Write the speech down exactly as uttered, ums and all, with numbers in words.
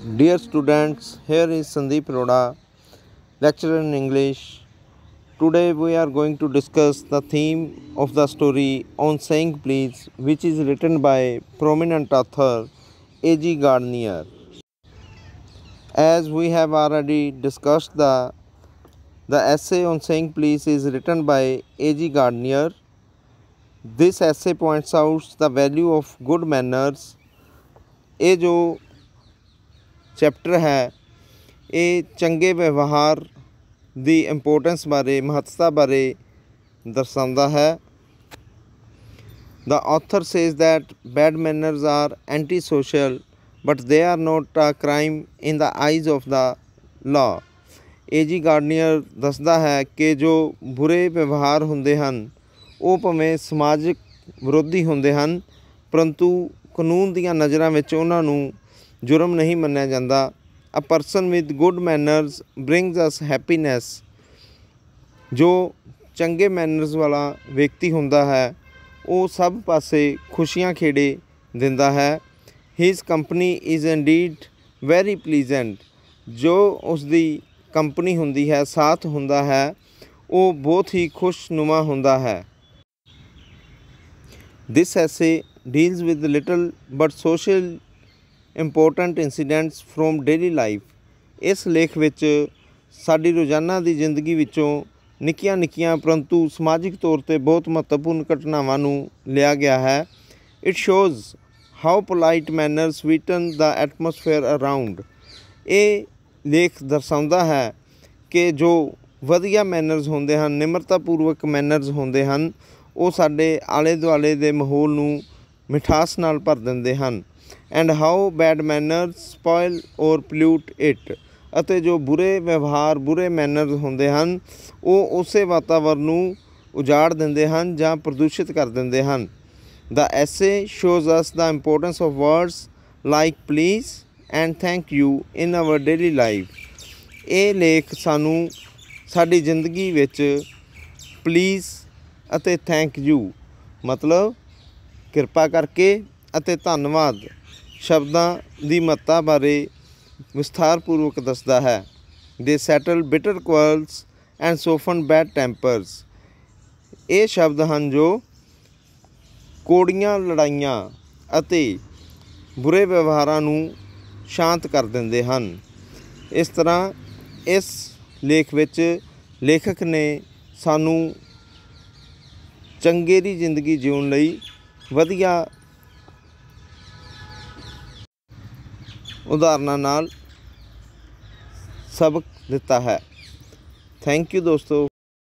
Dear students, here is Sandeep Roda, lecturer in English. Today we are going to discuss the theme of the story On Saying Please, which is written by prominent author A G Gardner. As we have already discussed, the, the essay on saying please is written by A G Gardner. This essay points out the value of good manners. ਇਹ ਜੋ chapter ਹੈ ਇਹ ਚੰਗੇ ਵਿਵਹਾਰ ਦੀ importance ਬਾਰੇ ਮਹੱਤਤਾ ਬਾਰੇ ਦਰਸਾਉਂਦਾ ਹੈ। The author says that bad manners are anti-social, but they are not a crime in the eyes of the law. A G Gardner ਦੱਸਦਾ ਹੈ ਕਿ ਜੋ ਬੁਰੇ ਵਿਵਹਾਰ ਹੁੰਦੇ ਹਨ ਉਹ ਭਾਵੇਂ ਸਮਾਜਿਕ ਵਿਰੋਧੀ ਹੁੰਦੇ ਹਨ, ਪਰੰਤੂ ਕਾਨੂੰਨ ਦੀਆਂ ਨਜ਼ਰਾਂ ਵਿੱਚ ਉਹਨਾਂ ਨੂੰ ਜੁਰਮ ਨਹੀਂ ਮੰਨਿਆ ਜਾਂਦਾ। A person with good manners brings us happiness. ਜੋ ਚੰਗੇ ਮੈਨਰਸ ਵਾਲਾ ਵਿਅਕਤੀ ਹੁੰਦਾ ਹੈ ਉਹ ਸਭ ਪਾਸੇ ਖੁਸ਼ੀਆਂ ਖੇੜੇ ਦਿੰਦਾ ਹੈ। His company is indeed very pleasant. ਜੋ ਉਸ ਦੀ ਕੰਪਨੀ ਹੁੰਦੀ ਹੈ, ਸਾਥ ਹੁੰਦਾ ਹੈ, ਉਹ ਬਹੁਤ ਹੀ ਖੁਸ਼ਨੁਮਾ ਹੁੰਦਾ ਹੈ। This essay deals with little but social important incidents from daily life. ਇਸ ਲੇਖ ਵਿੱਚ ਸਾਡੀ ਰੋਜ਼ਾਨਾ ਦੀ ਜ਼ਿੰਦਗੀ ਵਿੱਚੋਂ ਨਿੱਕੀਆਂ ਨਿੱਕੀਆਂ ਪਰੰਤੂ ਸਮਾਜਿਕ ਤੌਰ 'ਤੇ ਬਹੁਤ ਮਹੱਤਵਪੂਰਨ ਘਟਨਾਵਾਂ ਨੂੰ ਲਿਆ ਗਿਆ ਹੈ। It shows how polite manners sweeten the atmosphere around. ਇਹ ਲੇਖ ਦਰਸਾਉਂਦਾ ਹੈ ਕਿ ਜੋ ਵਧੀਆ ਮੈਨਰਸ ਹੁੰਦੇ ਹਨ, ਨਿਮਰਤਾਪੂਰਵਕ ਮੈਨਰਸ ਹੁੰਦੇ ਹਨ, ਉਹ ਸਾਡੇ ਆਲੇ ਦੁਆਲੇ ਦੇ ਮਾਹੌਲ ਨੂੰ ਮਿਠਾਸ ਨਾਲ ਭਰ ਦਿੰਦੇ ਹਨ। And how bad manners spoil ਔਰ ਪੋਲਿਊਟ ਇਟ। ਅਤੇ ਜੋ ਬੁਰੇ ਵਿਵਹਾਰ ਬੁਰੇ ਮੈਨਰਸ ਹੁੰਦੇ ਹਨ ਉਹ ਉਸੇ ਵਾਤਾਵਰਨ ਨੂੰ ਉਜਾੜ ਦਿੰਦੇ ਹਨ ਜਾਂ ਪ੍ਰਦੂਸ਼ਿਤ ਕਰ ਦਿੰਦੇ ਹਨ। The essay shows us the importance of words like please and thank you in our daily life. ਇਹ ਲੇਖ ਸਾਨੂੰ ਸਾਡੀ ਜ਼ਿੰਦਗੀ ਵਿੱਚ ਪਲੀਜ਼ ਅਤੇ ਥੈਂਕ ਯੂ ਮਤਲਬ ਕਿਰਪਾ ਕਰਕੇ ਅਤੇ ਧੰਨਵਾਦ ਸ਼ਬਦਾਂ ਦੀ ਮਹੱਤਤਾ ਬਾਰੇ ਵਿਸਥਾਰਪੂਰਵਕ ਦੱਸਦਾ ਹੈ। They settle bitter quarrels and soften bad tempers. ਇਹ ਸ਼ਬਦ ਹਨ ਜੋ ਕੋੜੀਆਂ ਲੜਾਈਆਂ ਅਤੇ ਬੁਰੇ ਵਿਵਹਾਰਾਂ ਨੂੰ ਸ਼ਾਂਤ ਕਰ ਦਿੰਦੇ ਹਨ। ਇਸ ਤਰ੍ਹਾਂ ਇਸ ਲੇਖ ਵਿੱਚ ਲੇਖਕ ਨੇ ਸਾਨੂੰ ਚੰਗੇ ਦੀ ਜ਼ਿੰਦਗੀ ਜਿਉਣ ਲਈ ਵਧੀਆ ਉਦਾਹਰਨਾਂ ਨਾਲ ਸਬਕ ਦਿੱਤਾ ਹੈ। ਥੈਂਕ ਯੂ ਦੋਸਤੋ।